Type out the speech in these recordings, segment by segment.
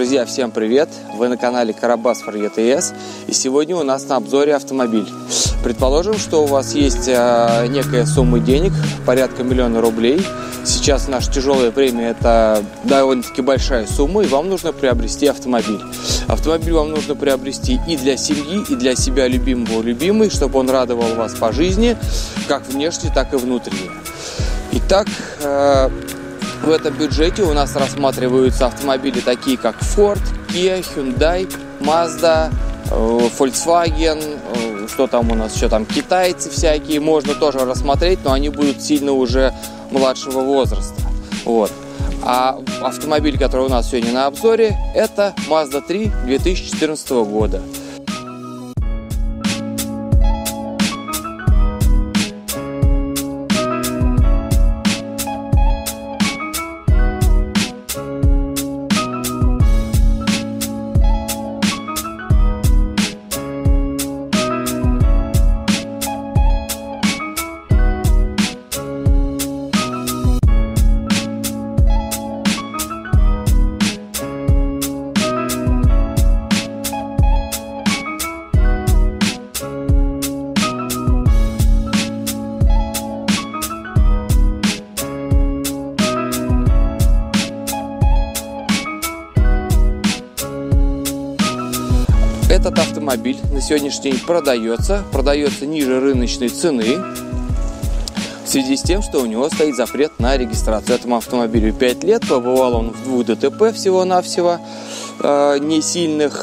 Друзья, всем привет! Вы на канале Карабас for ETS, и сегодня у нас на обзоре автомобиль. Предположим, что у вас есть некая сумма денег, порядка 1 000 000 рублей. Сейчас в наше тяжелое время это довольно-таки большая сумма, и вам нужно приобрести автомобиль. Автомобиль вам нужно приобрести и для семьи, и для себя любимый, чтобы он радовал вас по жизни, как внешне, так и внутренне. Итак, в этом бюджете у нас рассматриваются автомобили такие как Ford, Kia, Hyundai, Mazda, Volkswagen, что там у нас еще там, китайцы всякие, можно тоже рассмотреть, но они будут сильно уже младшего возраста. Вот. А автомобиль, который у нас сегодня на обзоре, это Mazda 3 2014 года. Этот автомобиль на сегодняшний день продается ниже рыночной цены в связи с тем, что у него стоит запрет на регистрацию. Этому автомобилю 5 лет, побывал он в 2 ДТП всего-навсего, не сильных,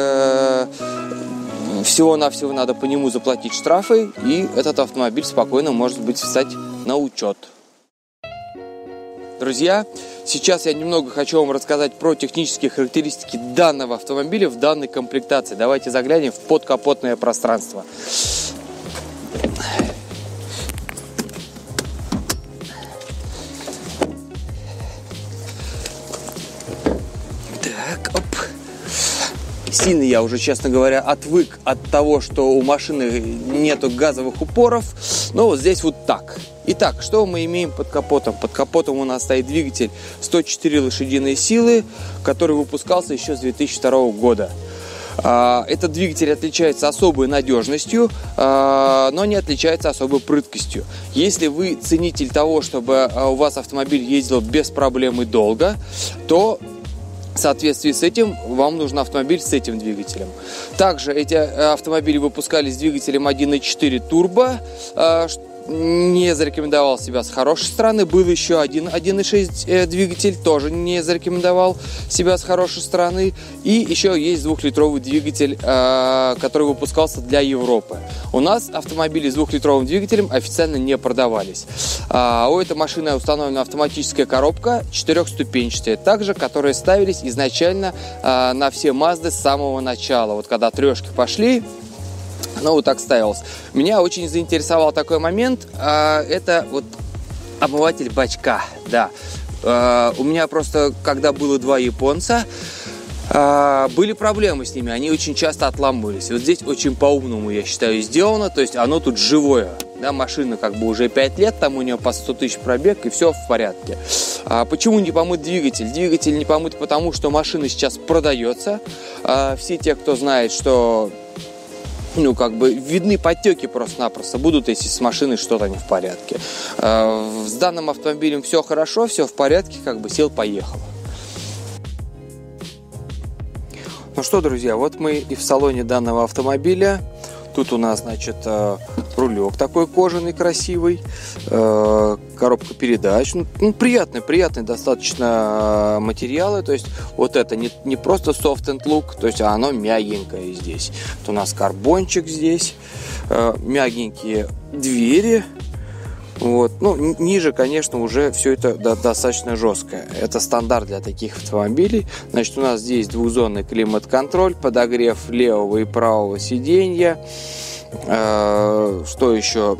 всего-навсего надо по нему заплатить штрафы, и этот автомобиль спокойно может быть встать на учет. Друзья, сейчас я немного хочу вам рассказать про технические характеристики данного автомобиля в данной комплектации. Давайте заглянем в подкапотное пространство. Так, оп. Сильно я уже, честно говоря, отвык от того, что у машины нету газовых упоров. Но вот здесь вот так. Итак, что мы имеем под капотом? Под капотом у нас стоит двигатель 104 лошадиные силы, который выпускался еще с 2002 года. Этот двигатель отличается особой надежностью, но не отличается особой прыткостью. Если вы ценитель того, чтобы у вас автомобиль ездил без проблем и долго, то в соответствии с этим вам нужен автомобиль с этим двигателем. Также эти автомобили выпускались с двигателем 1.4 турбо, не зарекомендовал себя с хорошей стороны. Был еще 1.6 двигатель, тоже не зарекомендовал себя с хорошей стороны. И еще есть 2-литровый двигатель, который выпускался для Европы. У нас автомобили с 2-литровым двигателем официально не продавались. У этой машины установлена автоматическая коробка 4-ступенчатая, также которые ставились изначально на все Mazda с самого начала. Вот когда трешки пошли, вот так ставилось. Меня очень заинтересовал такой момент. Это вот омыватель бачка. Да. У меня просто, когда было 2 японца, были проблемы с ними. Они очень часто отламывались. Вот здесь очень по-умному, я считаю, сделано. То есть оно тут живое. Да, машина как бы уже 5 лет, там у нее по 100 тысяч пробег, и все в порядке. Почему не помыт двигатель? Двигатель не помыт, потому что машина сейчас продается. Все те, кто знает, что видны подтеки просто-напросто будут, если с машиной что-то не в порядке. С данным автомобилем все хорошо, все в порядке, сел-поехал. Ну что, друзья, вот мы и в салоне данного автомобиля. Тут у нас, рулек такой кожаный, красивый, коробка передач, приятные достаточно материалы, то есть вот это не просто soft and look, то есть оно мягенькое здесь. Вот у нас карбончик здесь, мягенькие двери. Вот. Ниже, конечно, уже все это достаточно жесткое. Это стандарт для таких автомобилей. Значит, у нас здесь двухзонный климат-контроль, подогрев левого и правого сиденья. Что еще?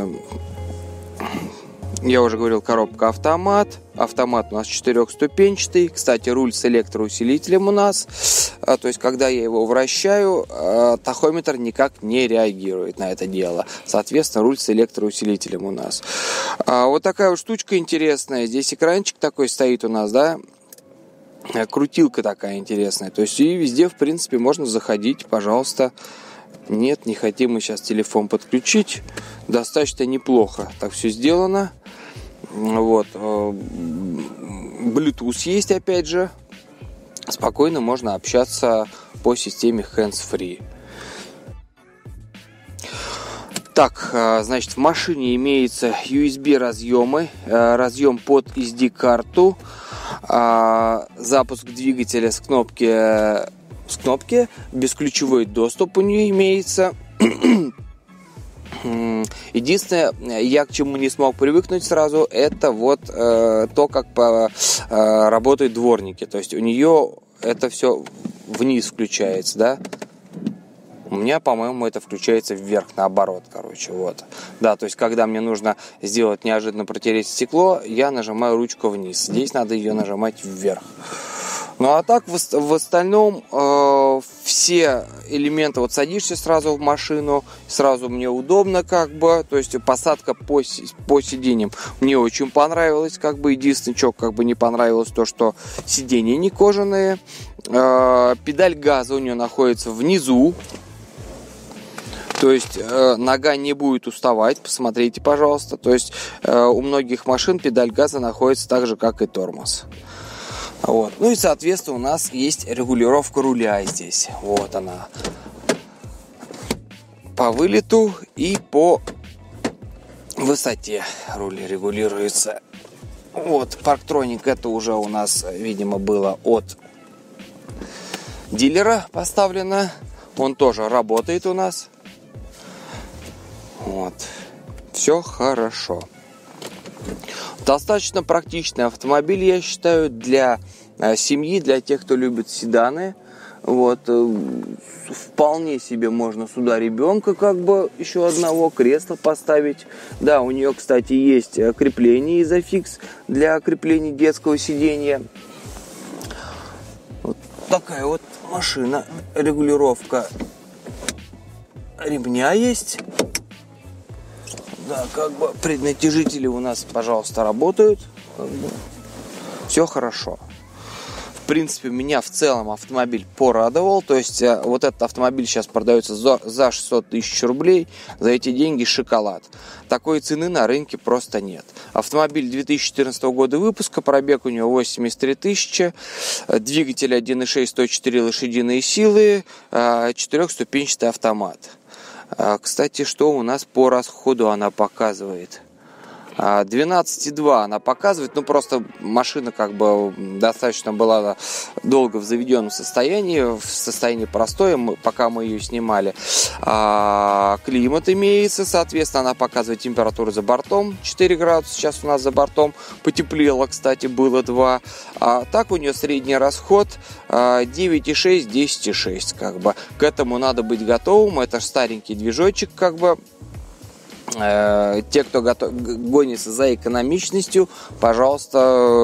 Я уже говорил, коробка автомат. Автомат у нас 4-ступенчатый. Кстати, руль с электроусилителем у нас. То есть, когда я его вращаю, тахометр никак не реагирует на это дело. Соответственно, руль с электроусилителем у нас. Вот такая вот штучка интересная. Здесь экранчик такой стоит у нас, да. крутилка такая интересная. То есть и везде, в принципе, можно заходить, пожалуйста. Нет, не хотим мы сейчас телефон подключить. Достаточно неплохо так все сделано. Вот. Bluetooth есть, опять же. Спокойно можно общаться по системе hands-free. Так, значит, в машине имеются USB разъемы, разъем под SD-карту, запуск двигателя с кнопки, бесключевой доступ у нее имеется. Единственное, я к чему не смог привыкнуть сразу, это вот то, как работают дворники. То есть у нее это все вниз включается, да? У меня, по-моему, это включается вверх, наоборот, короче, вот. Да, то есть, когда мне нужно сделать неожиданно протереть стекло, я нажимаю ручку вниз. Здесь надо ее нажимать вверх. Ну, а так, в остальном, все элементы, вот садишься сразу в машину, сразу мне удобно, как бы, то есть, посадка по сиденьям мне очень понравилась, как бы, единственное, что, как бы, не понравилось, то, что сиденья не кожаные, педаль газа у нее находится внизу. То есть нога не будет уставать, посмотрите, пожалуйста. То есть у многих машин педаль газа находится так же, как и тормоз. Вот. Ну и, соответственно, у нас есть регулировка руля здесь. Вот она. По вылету и по высоте руль регулируется. Вот, парктроник это уже у нас, видимо, было от дилера поставлено. Он тоже работает у нас. Вот. Все хорошо. Достаточно практичный автомобиль, я считаю, для семьи, для тех, кто любит седаны. Вот. Вполне себе можно сюда ребенка, как бы, еще одного, кресла поставить. Да, у нее, кстати, есть крепление изофикс для крепления детского сидения. Вот такая вот машина. Регулировка ремня есть. Да, как бы преднатяжители у нас, пожалуйста, работают. Как бы. Все хорошо. В принципе, меня в целом автомобиль порадовал. То есть, вот этот автомобиль сейчас продается за 600 тысяч рублей. За эти деньги шоколад. Такой цены на рынке просто нет. Автомобиль 2014 года выпуска. Пробег у него 83 тысячи. Двигатель 1.6, 104 лошадиные силы. 4-ступенчатый автомат. Кстати, что у нас по расходу она показывает? 12,2 она показывает, ну просто машина как бы достаточно была долго в заведенном состоянии, в состоянии простое, пока мы ее снимали. Климат имеется, соответственно, она показывает температуру за бортом 4 градуса, сейчас у нас за бортом потеплело, кстати, было 2. Так у нее средний расход 9,6, 10,6, как бы. К этому надо быть готовым, это же старенький движочек, как бы. Те, кто гонится за экономичностью, пожалуйста,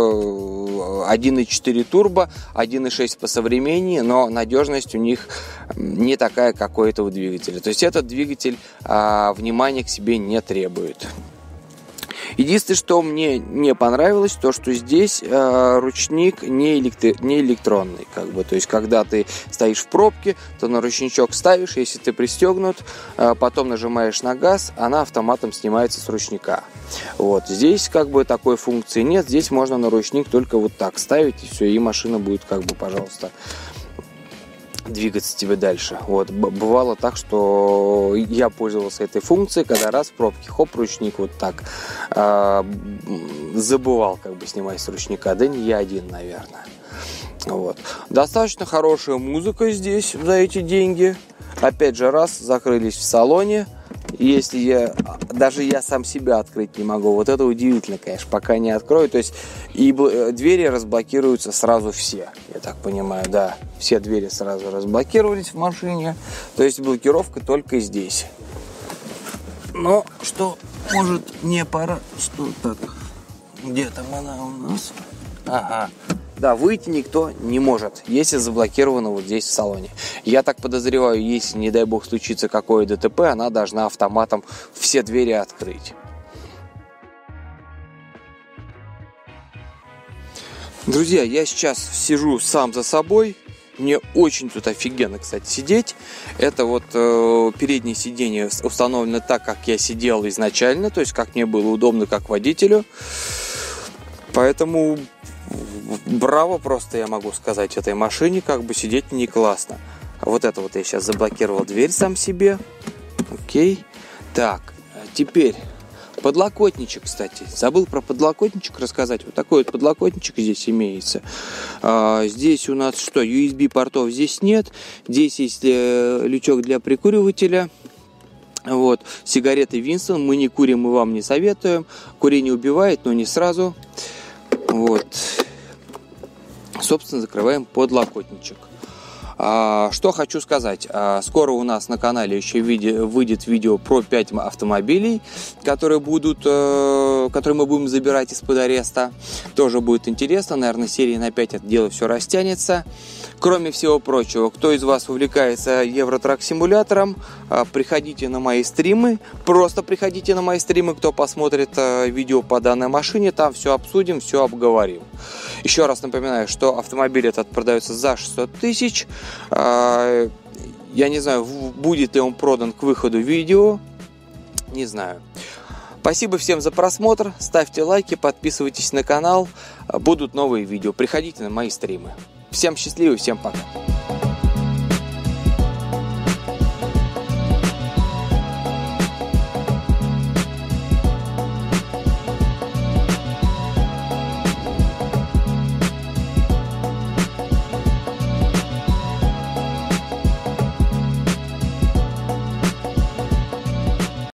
1.4 турбо, 1.6 по современнее, но надежность у них не такая, как у этого двигателя. То есть этот двигатель внимания к себе не требует. Единственное, что мне не понравилось, то что здесь ручник не электронный, как бы. То есть, когда ты стоишь в пробке, то на ручничок ставишь, если ты пристегнут, потом нажимаешь на газ, она автоматом снимается с ручника. Вот. Здесь как бы такой функции нет, здесь можно на ручник только вот так ставить, и все, и машина будет как бы, пожалуйста, двигаться тебе дальше. Вот. Бывало так, что я пользовался этой функцией, когда раз в пробке, хоп, ручник вот так. Забывал как бы снимать с ручника, да не я один, наверное. Вот. Достаточно хорошая музыка здесь за эти деньги. Опять же, раз, закрылись в салоне. Если даже я сам себя открыть не могу. Вот это удивительно, конечно, пока не открою. То есть и двери разблокируются сразу все. Я так понимаю, да. Все двери сразу разблокировались в машине. То есть блокировка только здесь. Но что может не пора... Что так? Где там она у нас? Ага. Да, выйти никто не может, если заблокировано вот здесь в салоне. Я так подозреваю, если, не дай бог, случится какое ДТП, она должна автоматом все двери открыть. Друзья, я сейчас сижу сам за собой. Мне очень тут офигенно, кстати, сидеть. Это вот переднее сиденье установлено так, как я сидел изначально, то есть как мне было удобно, как водителю. Поэтому браво просто, я могу сказать, этой машине, как бы сидеть не классно. А вот это вот я сейчас заблокировал дверь сам себе. Окей. Так, теперь подлокотничек, кстати. Забыл про подлокотничек рассказать. Вот такой вот подлокотничек здесь имеется. Здесь у нас что? USB портов здесь нет. Здесь есть лючок для прикуривателя. Вот. Сигареты Винстон. Мы не курим, мы вам не советуем. Курение убивает, но не сразу. Вот. Собственно, закрываем подлокотничек. Что хочу сказать. Скоро у нас на канале еще выйдет видео про 5 автомобилей, которые мы будем забирать из-под ареста. Тоже будет интересно. Наверное, серии на 5 это дело все растянется. Кроме всего прочего, кто из вас увлекается Евротрак-симулятором, приходите на мои стримы. Просто приходите на мои стримы, кто посмотрит видео по данной машине. Там все обсудим, все обговорим. Еще раз напоминаю, что автомобиль этот продается за 600 тысяч. Я не знаю, будет ли он продан к выходу видео. Не знаю. Спасибо всем за просмотр. Ставьте лайки, подписывайтесь на канал. Будут новые видео. Приходите на мои стримы. Всем счастливо, всем пока.